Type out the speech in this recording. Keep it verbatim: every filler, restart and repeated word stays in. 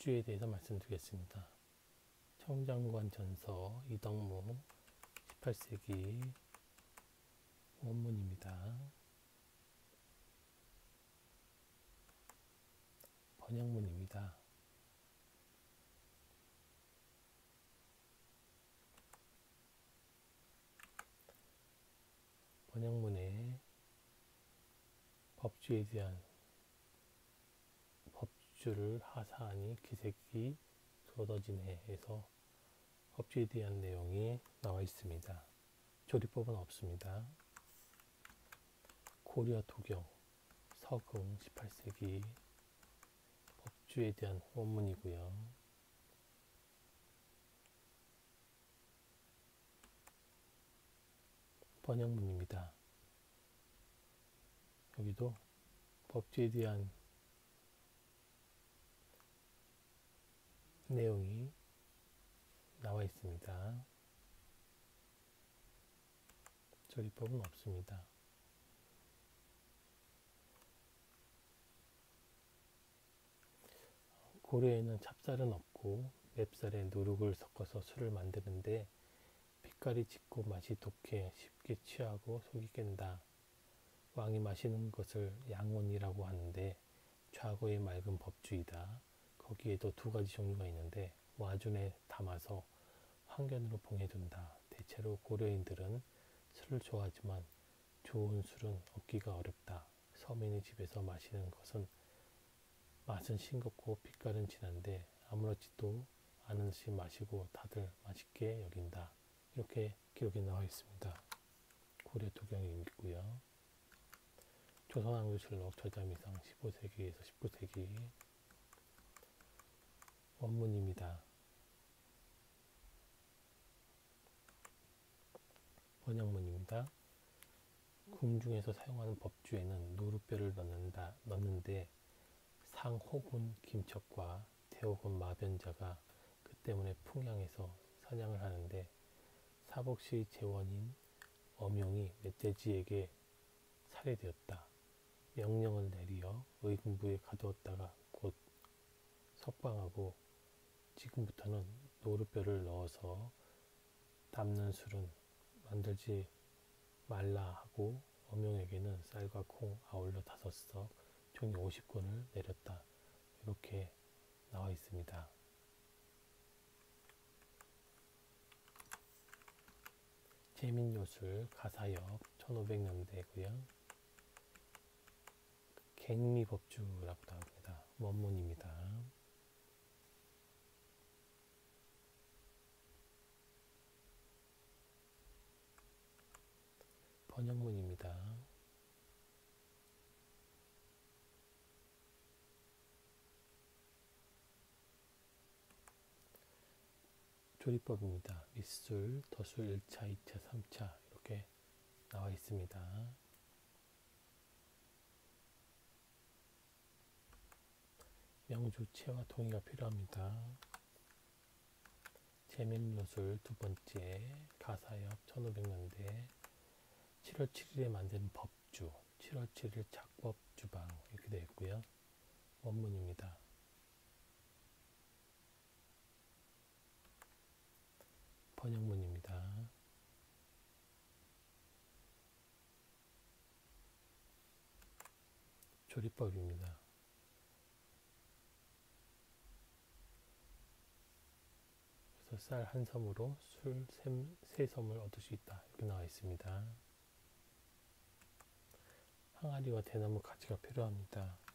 법주에 대해서 말씀드리겠습니다. 청장관전서 이덕무 십팔 세기 원문입니다. 번역문입니다. 번역문에 법주에 대한 법주를 하사하니 기색이 쏟아지네에서 법주에 대한 내용이 나와 있습니다. 조리법은 없습니다. 고려 도경 서금 십팔 세기 법주에 대한 원문이고요. 번역문입니다. 여기도 법주에 대한 내용이 나와 있습니다. 조리법은 없습니다. 고려에는 찹쌀은 없고 맵쌀에 누룩을 섞어서 술을 만드는데 빛깔이 짙고 맛이 독해 쉽게 취하고 속이 깬다. 왕이 마시는 것을 양온이라고 하는데 좌고의 맑은 법주이다. 거기에도 두 가지 종류가 있는데 와준에 담아서 황견으로 봉해둔다. 대체로 고려인들은 술을 좋아하지만 좋은 술은 얻기가 어렵다. 서민의 집에서 마시는 것은 맛은 싱겁고 빛깔은 진한데 아무렇지도 않은 듯이 마시고 다들 맛있게 여긴다. 이렇게 기록이 나와 있습니다. 고려 도경이 있고요. 조선왕조실록 저자미상 십오 세기에서 십구 세기 원문입니다. 번역문입니다. 궁중에서 사용하는 법주에는 노루뼈를 넣는다, 넣는데 상호군 김척과 태호군 마변자가 그 때문에 풍양에서 사냥을 하는데 사복시 제원인 엄용이 멧돼지에게 살해되었다. 명령을 내리어 의금부에 가두었다가 곧 석방하고 지금부터는 노루뼈를 넣어서 담는 술은 만들지 말라 하고 엄용에게는 쌀과 콩 아울러 다섯 석 총이 오십 권을 내렸다. 이렇게 나와 있습니다. 제민요술 가사엽 천오백 년대고요. 갱미법주라고도 합니다. 원문입니다. 번역문입니다. 조리법입니다. 밑술, 덧술 일 차, 이 차, 삼 차 이렇게 나와 있습니다. 명주체와 동의가 필요합니다. 제민요술 두 번째, 가사엽 천오백 년대 칠월 칠일에 만든 법주, 칠월 칠일 작법주방 이렇게 되어 있고요. 원문입니다. 번역문입니다. 조리법입니다. 그래서 쌀 한 섬으로 술 세 섬을 얻을 수 있다. 이렇게 나와 있습니다. 항아리와 대나무 가지가 필요합니다.